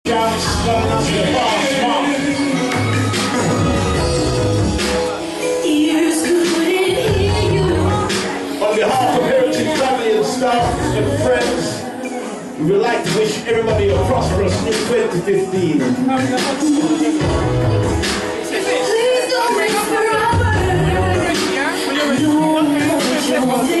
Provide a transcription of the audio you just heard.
On behalf of Heritage family and staff and friends, we would like to wish everybody a prosperous new 2015. Please don't wait forever.